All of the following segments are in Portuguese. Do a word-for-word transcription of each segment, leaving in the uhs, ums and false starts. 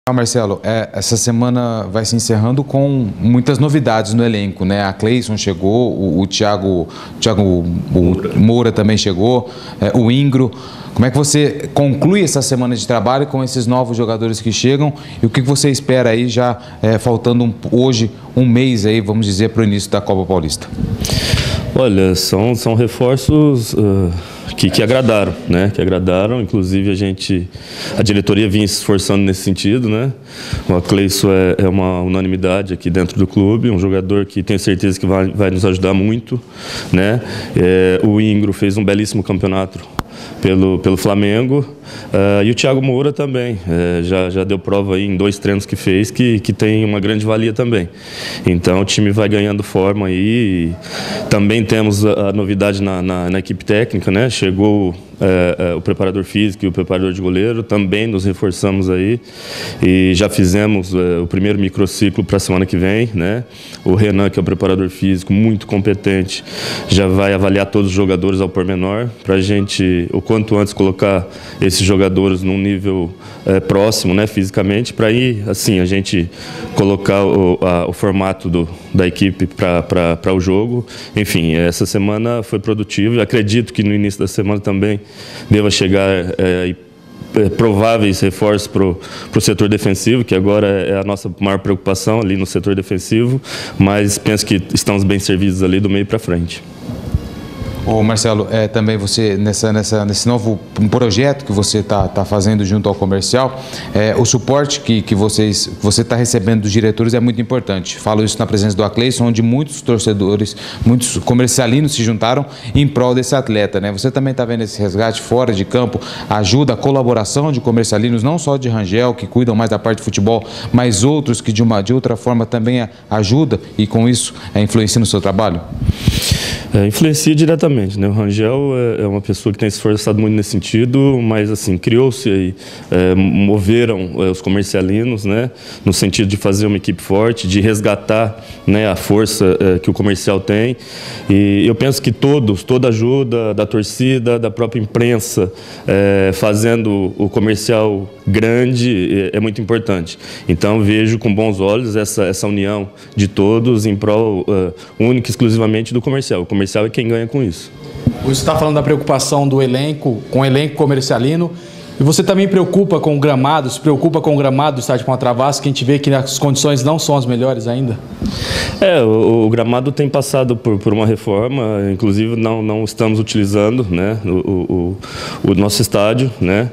Marcelo, é, essa semana vai se encerrando com muitas novidades no elenco, né? A Cleison chegou, o, o Thiago, Thiago o Moura. Moura também chegou, é, o Ingro. Como é que você conclui essa semana de trabalho com esses novos jogadores que chegam e o que você espera aí já é, faltando um, hoje um mês aí, vamos dizer, para o início da Copa Paulista? Olha, são, são reforços uh, que, que agradaram, né? Que agradaram, inclusive a gente, a diretoria vinha se esforçando nesse sentido, né? O Cleison é, é uma unanimidade aqui dentro do clube, um jogador que tenho certeza que vai, vai nos ajudar muito, né? É, o Ingro fez um belíssimo campeonato pelo, pelo Flamengo, uh, e o Thiago Moura também, uh, já, já deu prova aí em dois treinos que fez, que, que tem uma grande valia também. Então o time vai ganhando forma aí, também temos a, a novidade na, na, na equipe técnica, né? Chegou uh, uh, o preparador físico e o preparador de goleiro, também nos reforçamos aí, e já fizemos uh, o primeiro microciclo para a semana que vem, né? O Renan, que é o preparador físico, muito competente, já vai avaliar todos os jogadores ao pormenor, para a gente, o quanto antes, colocar esses jogadores num nível é, próximo, né, fisicamente, para aí, assim, a gente colocar o, a, o formato do, da equipe para o jogo. Enfim, essa semana foi produtiva e acredito que no início da semana também deva chegar é, prováveis reforços para o setor defensivo, que agora é a nossa maior preocupação ali no setor defensivo, mas penso que estamos bem servidos ali do meio para frente. Ô Marcelo, é, também você, nessa, nessa, nesse novo projeto que você está tá fazendo junto ao comercial, é, o suporte que, que vocês, você está recebendo dos diretores é muito importante. Falo isso na presença do Cleison, onde muitos torcedores, muitos comercialinos se juntaram em prol desse atleta, né? Você também está vendo esse resgate fora de campo, ajuda a colaboração de comercialinos, não só de Rangel, que cuidam mais da parte de futebol, mas outros que de, uma, de outra forma também ajudam e com isso é, influencia no seu trabalho? É, influencia diretamente, né? O Rangel é, é uma pessoa que tem se esforçado muito nesse sentido, mas assim, criou-se aí, é, moveram é, os comercialinos, né? No sentido de fazer uma equipe forte, de resgatar, né, a força é, que o comercial tem, e eu penso que todos, toda ajuda da torcida, da própria imprensa, é, fazendo o comercial grande é, é muito importante. Então vejo com bons olhos essa, essa união de todos em prol uh, única e exclusivamente do comercial. O comercial é quem ganha com isso. Você está falando da preocupação do elenco, com o elenco comercialino, e você também preocupa com o gramado, se preocupa com o gramado do estádio Ponta Travassos, que a gente vê que as condições não são as melhores ainda? É, o, o gramado tem passado por, por uma reforma, inclusive não, não estamos utilizando, né, o, o, o nosso estádio, né?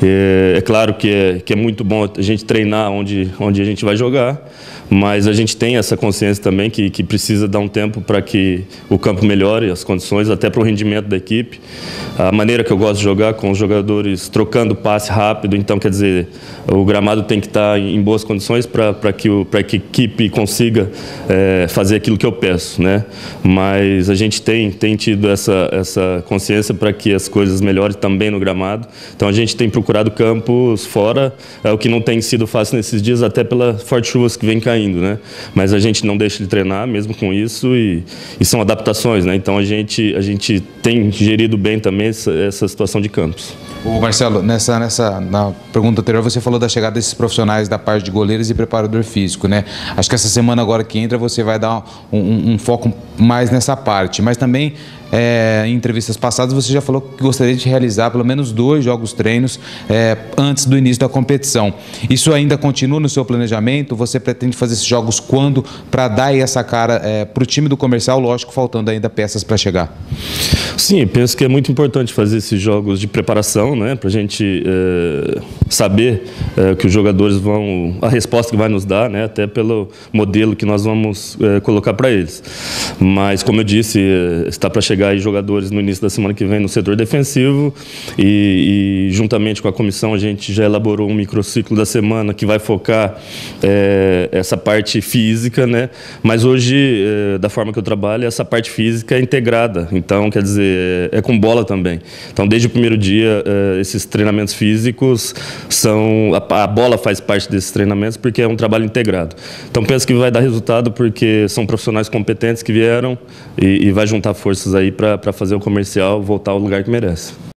É, é claro que é, que é muito bom a gente treinar onde, onde a gente vai jogar, mas a gente tem essa consciência também que, que precisa dar um tempo para que o campo melhore as condições, até para o rendimento da equipe. A maneira que eu gosto de jogar, com os jogadores trocando passe rápido, então quer dizer, o gramado tem que estar em boas condições para que, para que a equipe consiga é, fazer aquilo que eu peço, né? Mas a gente tem, tem tido essa, essa consciência para que as coisas melhorem também no gramado, então a gente tem procurado campos fora, é o que não tem sido fácil nesses dias, até pelas fortes chuvas que vem caindo, né? Mas a gente não deixa de treinar mesmo com isso, e, e são adaptações, né? Então a gente, a gente tem gerido bem também essa, essa situação de campos. Ô Marcelo, nessa, nessa, na pergunta anterior você falou da chegada desses profissionais da parte de goleiros e preparador físico, né? Acho que essa semana agora que entra você vai dar um, um, um foco mais nessa parte, mas também é, em entrevistas passadas você já falou que gostaria de realizar pelo menos dois jogos treinos é, antes do início da competição. Isso ainda continua no seu planejamento? Você pretende fazer esses jogos quando, para dar aí essa cara é, para o time do comercial, lógico, faltando ainda peças para chegar? Sim, penso que é muito importante fazer esses jogos de preparação, né, para a gente é, saber é, que os jogadores vão, a resposta que vai nos dar, né, até pelo modelo que nós vamos é, colocar para eles. Mas, como eu disse, é, está para chegar aí jogadores no início da semana que vem no setor defensivo, e, e juntamente com a comissão a gente já elaborou um microciclo da semana que vai focar é, essa parte física, né, mas hoje, é, da forma que eu trabalho, essa parte física é integrada, então, quer dizer, é, é com bola também. Então, desde o primeiro dia, é, esses treinamentos físicos são, a, a bola faz parte desses treinamentos porque é um trabalho integrado. Então, penso que vai dar resultado porque são profissionais competentes que vieram, e, e vai juntar forças aí para fazer o comercial voltar ao lugar que merece.